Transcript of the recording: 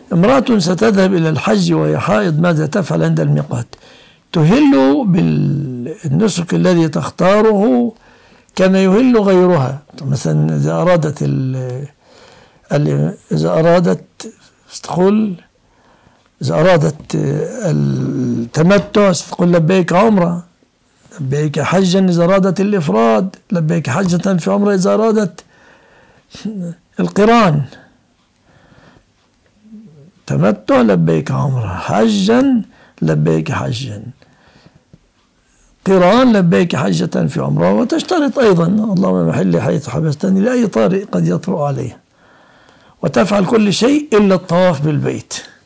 امرأة ستذهب إلى الحج وهي حائض ماذا تفعل عند الميقات؟ تهل بالنسك الذي تختاره كما يهل غيرها. مثلا إذا أرادت تقول إذا أرادت التمتع ستقول لبيك عمرة، لبيك حجا إذا أرادت الإفراد، لبيك حجة في عمرة إذا أرادت القران. تمتع لبيك عمرة، حجا لبيك حجا، قران لبيك حجة في عمرة. وتشترط أيضا اللهم محلي حيث حبستني لأي طارئ قد يطرأ عليه، وتفعل كل شيء إلا الطواف بالبيت.